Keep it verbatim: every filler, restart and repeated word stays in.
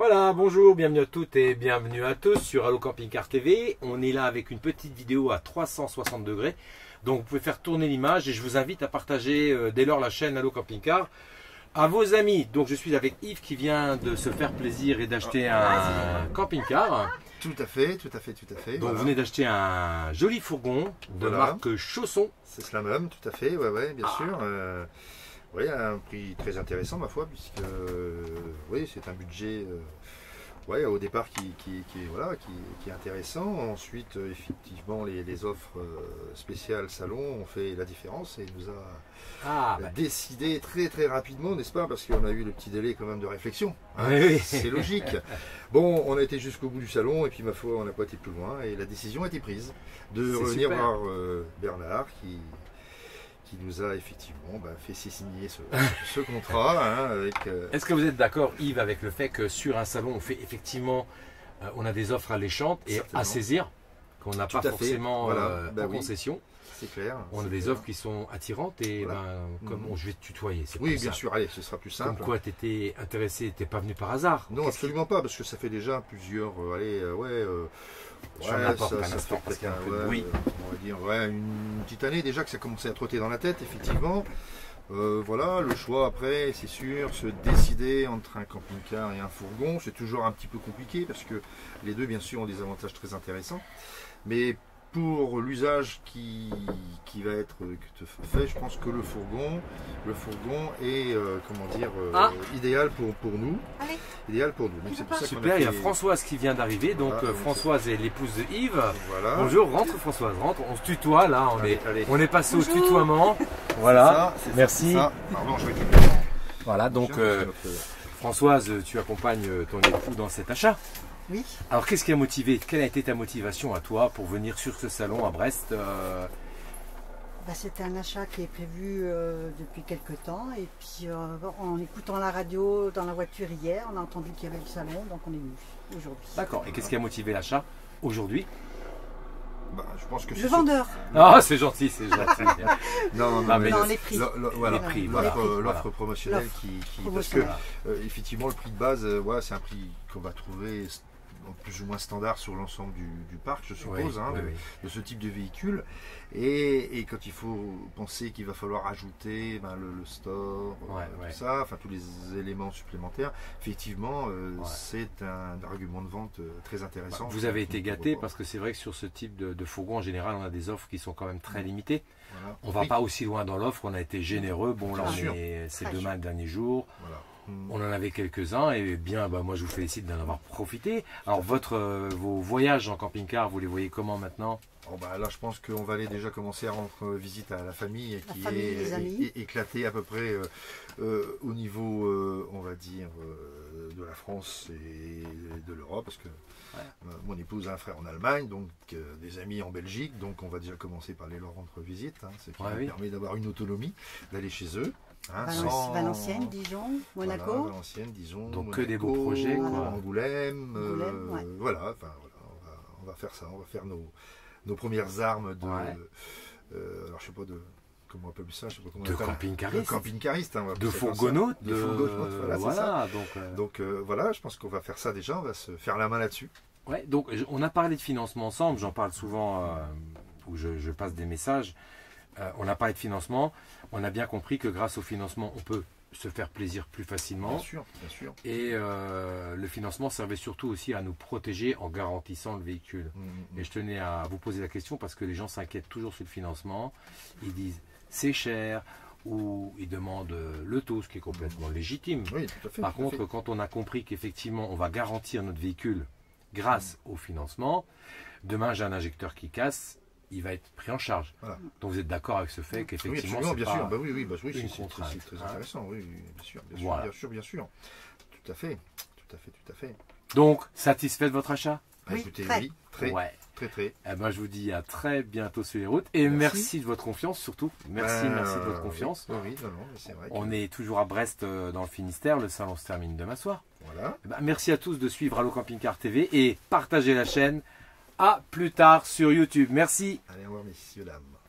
Voilà, bonjour, bienvenue à toutes et bienvenue à tous sur Allo Camping Car T V. On est là avec une petite vidéo à trois cent soixante degrés. Donc vous pouvez faire tourner l'image et je vous invite à partager euh, dès lors la chaîne Allo Camping Car à vos amis. Donc je suis avec Yves qui vient de se faire plaisir et d'acheter un camping-car. Tout à fait, tout à fait, tout à fait. Donc voilà. vous venez d'acheter un joli fourgon de Voilà. marque Chausson. C'est cela même, tout à fait, ouais, ouais, bien Ah. sûr. Euh, oui, à un prix très intéressant, ma foi, puisque euh, oui, c'est un budget euh, ouais, au départ qui, qui, qui, voilà, qui, qui est intéressant. Ensuite, euh, effectivement, les, les offres euh, spéciales salon ont fait la différence et nous a Ah, euh, bah. décidé très très rapidement, n'est-ce pas? Parce qu'on a eu le petit délai quand même de réflexion. Hein, Oui, oui. c'est logique. Bon, on a été jusqu'au bout du salon et puis ma foi, on n'a pas été plus loin et la décision a été prise de C'est revenir super. voir euh, Bernard qui, qui nous a effectivement bah, fait signer ce, ce contrat hein, avec. euh, Est-ce que vous êtes d'accord, Yves, avec le fait que sur un salon, on fait effectivement, euh, on a des offres alléchantes et Certainement. à saisir, qu'on n'a Tout pas à fait, forcément voilà. euh, Bah en oui. concession. C'est clair. On a c'est des clair. offres qui sont attirantes et Voilà. ben, comme Mhm. on- je vais te tutoyer, c'est Oui, plus bien simple. sûr, allez, ce sera plus simple. Comme quoi tu étais intéressé, tu n'es pas venu par hasard. Non, Qu'est-ce absolument pas, parce que ça fait déjà plusieurs. euh, allez, euh, ouais. euh, Sur ouais, la porte, ça, un ça instant, fait parce qu'il y a un peut-être peu de ouais, bruit. euh, on va dire, ouais, une petite année déjà que ça commençait à trotter dans la tête, effectivement. Euh, voilà, le choix après, c'est sûr, se décider entre un camping-car et un fourgon, c'est toujours un petit peu compliqué parce que les deux, bien sûr, ont des avantages très intéressants. Mais pour l'usage qui, qui va être fait, je pense que le fourgon, le fourgon est, euh, comment dire, euh, Ah. idéal pour, pour nous. Allez. Idéal pour nous. Donc c'est pour ça qu'on Super, il y a fait- Françoise qui vient d'arriver. Donc Voilà, euh, donc Françoise est l'épouse de Yves. Voilà. Bonjour, rentre Françoise, rentre. On se tutoie là, on Allez, est, allez. on est passé Bonjour. au tutoiement. C'est Voilà, ça, c'est ça, merci. c'est ça. Pardon, je récupère. Voilà, donc Tiens, euh, c'est notre- Françoise, tu accompagnes ton époux dans cet achat. Oui. Alors qu'est-ce qui a motivé, quelle a été ta motivation à toi pour venir sur ce salon à Brest euh, Bah, c'était un achat qui est prévu euh, depuis quelque temps. Et puis euh, en écoutant la radio dans la voiture hier, on a entendu qu'il y avait le salon, donc on est venu aujourd'hui. D'accord, et qu'est-ce qui a motivé l'achat aujourd'hui? Bah, je pense que Le c'est vendeur. Ah, c'est gentil, c'est gentil. Non, non, Non, mais Non, le- les prix. Le- le- voilà, Les prix, l'offre voilà. l'offre Voilà. promotionnelle L'offre qui, qui- parce que promotionnelle. euh, effectivement le prix de base, euh, voilà, c'est un prix qu'on va trouver st- plus ou moins standard sur l'ensemble du, du parc, je suppose, Oui, hein, oui, de, oui. de ce type de véhicule. Et, et quand il faut penser qu'il va falloir ajouter ben, le, le store, euh, Ouais, tout ouais. ça, enfin tous les éléments supplémentaires, effectivement, euh, Ouais. c'est un argument de vente euh, très intéressant. Vous avez Qui- été qui- gâté parce que c'est vrai que sur ce type de, de fourgon, en général, on a des offres qui sont quand même très limitées. Voilà. On va Oui, pas aussi loin dans l'offre, on a été généreux. Bon, là, Bien on sûr. est- c'est Très demain le dernier jour. voilà. Mm. On en avait quelques-uns et bien, bah, moi, je vous félicite d'en avoir profité. Alors, votre, euh, vos voyages en camping-car, vous les voyez comment maintenant? Oh bah là, je pense qu'on va aller déjà commencer à rendre euh, visite à la famille La qui famille, est les amis. é- é- éclatée à peu près euh, euh, au niveau, euh, on va dire, euh, de la France et de l'Europe, parce que Ouais. euh, mon épouse a un frère en Allemagne, donc euh, des amis en Belgique, donc on va déjà commencer par les leur rendre visite, hein, ce qui Ouais, nous oui. permet d'avoir une autonomie, d'aller chez eux. hein, Valenci- sans- Valenciennes, Dijon, Voilà, Monaco. Valenciennes, Dijon, Donc, que des Monaco, beaux projets, quoi. Angoulême, euh, Angoulême, ouais. voilà, enfin voilà, on va, on va faire ça, on va faire nos, nos premières armes de, Ouais. euh, alors je sais pas de, comment on appelle ça, je sais pas comment on De appelle, de camping-cariste, camping-cariste, hein, on va de appeler ça comme ça. fourgonnautes, de de... fourgonnautes, voilà, c'est ça. voilà, donc... euh, Donc euh, voilà, je pense qu'on va faire ça déjà, on va se faire la main là-dessus. Ouais, donc je- on a parlé de financement ensemble, j'en parle souvent, euh, où je, je passe des messages. Euh, on a parlé de financement, on a bien compris que grâce au financement, on peut se faire plaisir plus facilement. Bien sûr, bien sûr. Et euh, le financement servait surtout aussi à nous protéger en garantissant le véhicule. Mm, Et je tenais à vous poser la question parce que les gens s'inquiètent toujours sur le financement. Ils disent c'est cher ou ils demandent euh, le taux, ce qui est complètement légitime. Oui, tout à fait. Par tout à contre, fait. quand on a compris qu'effectivement on va garantir notre véhicule grâce au financement, demain j'ai un injecteur qui casse, il va être pris en charge. Voilà. Donc vous êtes d'accord avec ce fait Oui, qu'effectivement absolument, c'est bien pas... sûr. Bah oui, oui, bah oui, une c'est- c'est contrainte, c'est très hein. intéressant, oui, oui, bien sûr, bien sûr, Voilà. bien sûr, bien sûr. Tout à fait, tout à fait, tout à fait. Donc, satisfait de votre achat? Bah, Oui, écoutez, très. oui, très, Ouais. très, très. Eh ben, je vous dis à très bientôt sur les routes et merci, Merci. de votre confiance surtout. Merci, Euh, merci de votre confiance. Oui, oui, non, non, mais c'est vrai. que- On est toujours à Brest euh, dans le Finistère, le salon se termine demain soir. Voilà. Eh ben, merci à tous de suivre Allo Camping Car T V et partagez la chaîne. À plus tard sur YouTube. Merci. Allez, au revoir, messieurs, dames.